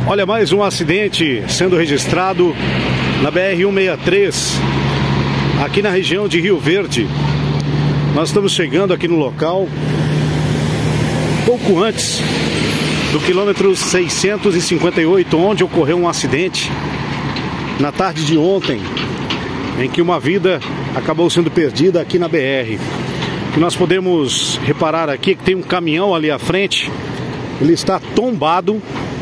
Olha, mais um acidente sendo registrado na BR-163, aqui na região de Rio Verde. Nós estamos chegando aqui no local pouco antes do quilômetro 658, onde ocorreu um acidente na tarde de ontem, em que uma vida acabou sendo perdida aqui na BR. O que nós podemos reparar aqui é que tem um caminhão ali à frente, ele está tombado.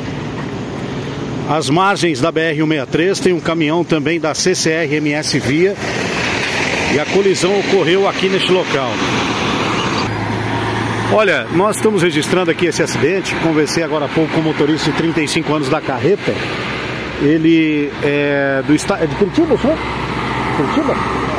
Às margens da BR-163 tem um caminhão também da CCR-MS Via, e a colisão ocorreu aqui neste local. Olha, nós estamos registrando aqui esse acidente. Conversei agora há pouco com o motorista de 35 anos da carreta. Ele é do estado... É de Curitiba, senhor? Curitiba?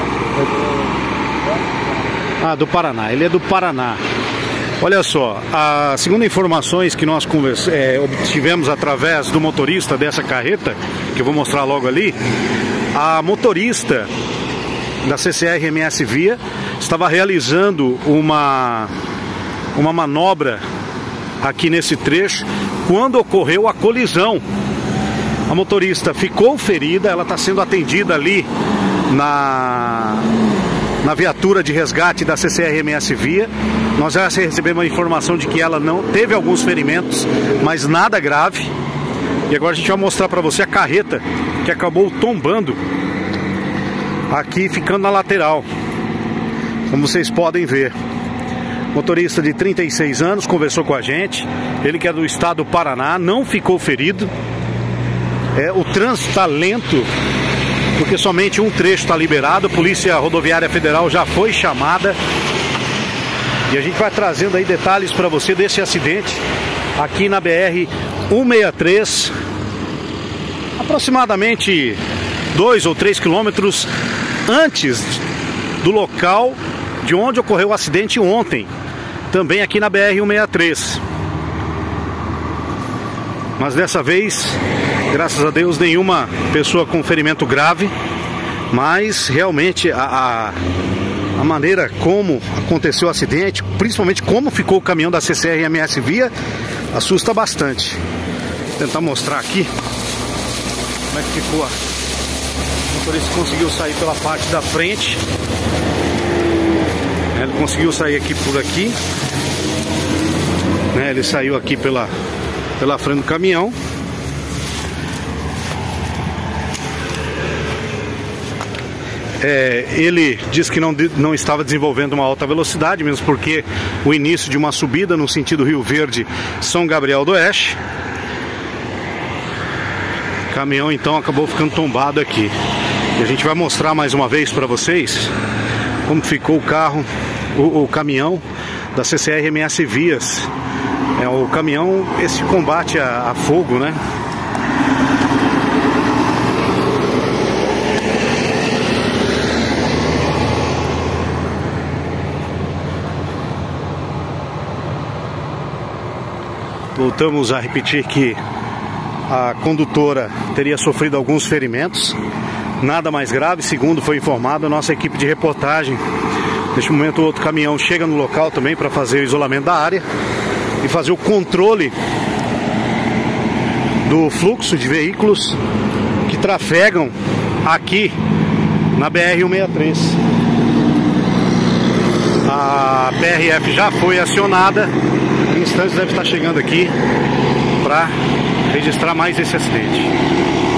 Ah, do Paraná. Ele é do Paraná. Olha só, segundo informações que nós obtivemos através do motorista dessa carreta, que eu vou mostrar logo ali, a motorista da CCR-MS Via estava realizando uma manobra aqui nesse trecho quando ocorreu a colisão. A motorista ficou ferida, ela está sendo atendida ali na viatura de resgate da CCR-MS Via. Nós já recebemos a informação de que ela não teve alguns ferimentos, mas nada grave. E agora a gente vai mostrar para você a carreta que acabou tombando aqui, ficando na lateral, como vocês podem ver. Motorista de 36 anos conversou com a gente. Ele que é do estado do Paraná, não ficou ferido. O trânsito está lento, porque somente um trecho está liberado. A Polícia Rodoviária Federal já foi chamada. E a gente vai trazendo aí detalhes para você desse acidente aqui na BR-163, aproximadamente 2 ou 3 quilômetros antes do local de onde ocorreu o acidente ontem, também aqui na BR-163. Mas dessa vez, graças a Deus, nenhuma pessoa com ferimento grave, mas realmente a maneira como aconteceu o acidente, principalmente como ficou o caminhão da CCR-MS Via, assusta bastante. Vou tentar mostrar aqui como é que ficou. O motorista conseguiu sair pela parte da frente. Ele conseguiu sair aqui por aqui. Ele saiu aqui pela frente do caminhão. Ele disse que não estava desenvolvendo uma alta velocidade, mesmo porque o início de uma subida no sentido Rio Verde, São Gabriel do Oeste. O caminhão então acabou ficando tombado aqui. E a gente vai mostrar mais uma vez para vocês como ficou o carro, o caminhão da CCR-MS Vias. O caminhão, esse combate a fogo, né? Voltamos a repetir que a condutora teria sofrido alguns ferimentos, nada mais grave, segundo foi informado a nossa equipe de reportagem. Neste momento o outro caminhão chega no local também para fazer o isolamento da área e fazer o controle do fluxo de veículos que trafegam aqui na BR-163. A PRF já foi acionada. Em instantes deve estar chegando aqui para registrar mais esse acidente.